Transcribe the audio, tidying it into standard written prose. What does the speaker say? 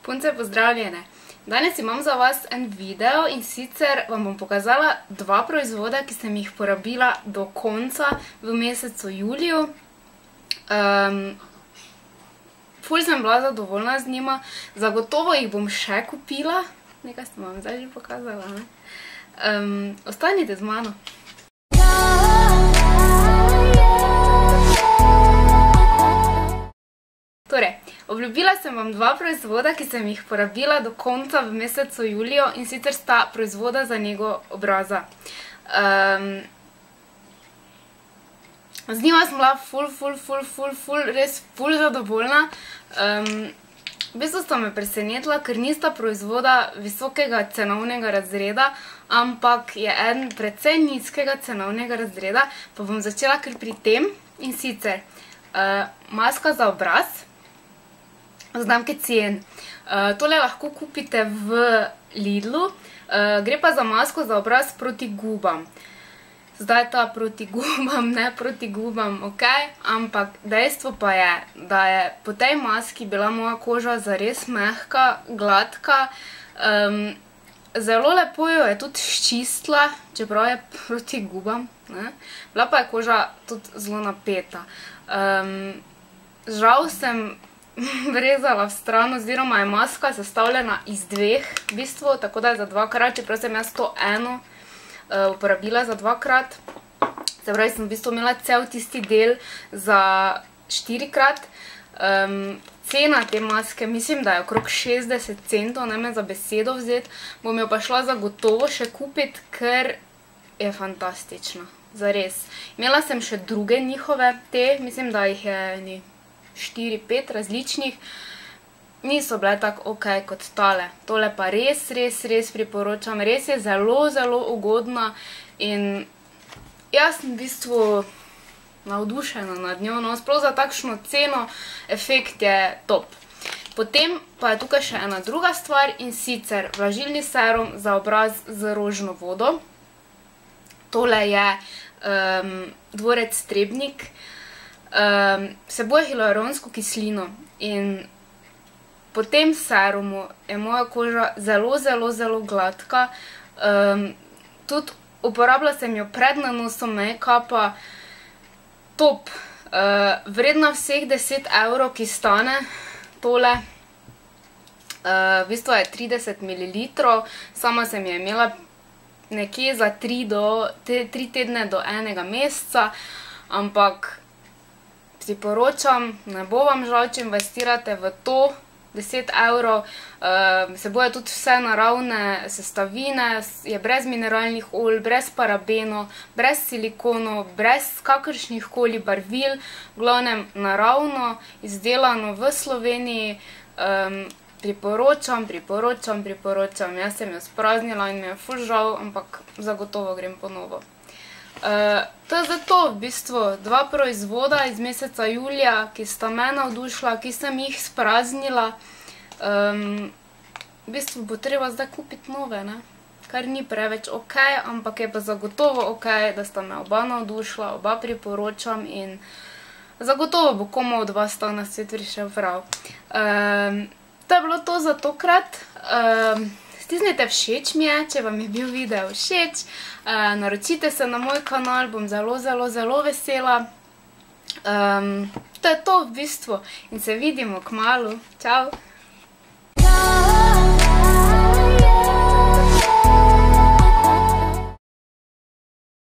Punce, pozdravljene! Danes imam za vas en video in sicer vam bom pokazala dva proizvoda, ki sem jih porabila do konca v mesecu juliju. Ful sem bila zadovoljna z njima, zagotovo jih bom še kupila. Nekaj sem vam zdaj že pokazala, ne? Ostanite z mano! Torej, obljubila sem vam dva proizvoda, ki sem jih porabila do konca v mesecu juliju in sicer sta proizvoda za nego obraza. Z njima sem bila res ful zadovoljna. V bistvu sta me presenetila, ker nista proizvoda visokega cenovnega razreda, ampak je eden precej nizkega cenovnega razreda, pa bom začela kar pri tem in sicer maska za obraz znamke Cien. Tole lahko kupite v Lidlu, gre pa za masko za obraz proti gubam. Zdaj ta proti gubam, ne proti gubam, ok, ampak dejstvo pa je, da je po tej maski bila moja koža zares mehka, gladka, zelo lepo jo je tudi ščistila, čeprav je proti gubam, ne. Bila pa je koža tudi zelo napeta. Žal sem vrezala v stran, oziroma je maska sestavljena iz dveh, v bistvu, tako da je za dvakrat, čeprav sem jaz to eno uporabila za dvakrat. Se pravi, sem v bistvu imela cel tisti del za 4-krat. Cena te maske, mislim, da je okrog 60 centov, ne me za besedo vzeti. Bom jo pa šla zagotovo še kupiti, ker je fantastična, zares. Imela sem še druge njihove te, mislim, da jih je 4-5 različnih. Niso bile tako ok kot tale. Tole pa res priporočam. Res je zelo ugodna in jaz sem v bistvu navdušena nad njo. No, sploh za takšno ceno, efekt je top. Potem pa je tukaj še ena druga stvar in sicer vlažilni serum za obraz z rožno vodo. Tole je dvorec Trebnik. Vsebuje hialuronsko kislino in po tem serumu je moja koža zelo gladka. Tudi uporabila sem jo pred nanosom make-upa. Top. Vredna vseh 10 evrov, ki stane tole. V bistvu je 30 ml. Sama sem jo imela nekje za 3 tedne do enega meseca. Ampak priporočam, ne bo vam žal, če investirate v to. 10 evrov, vsebuje tudi vse naravne sestavine, je brez mineralnih olj, brez parabenov, brez silikonov, brez kakršnih koli barvil, v glavnem naravno, izdelano v Sloveniji. Priporočam. Jaz sem jo spraznila in mi je ful žal, ampak zagotovo grem ponovo. To je zato v bistvu dva proizvoda iz meseca julija, ki sta me navdušila, ki sem jih spraznila. V bistvu bo treba zdaj kupiti nove, ne? Kar ni preveč ok, ampak je pa zagotovo ok, da sta me oba navdušila, oba priporočam in zagotovo bo komu od vas ta na svet prišel prav. To je bilo to za tokrat. Stisnite všeč mi je, če vam je bil video všeč. Naročite se na moj kanal, bom zelo vesela. To je to v bistvu in se vidimo kmalu. Čau!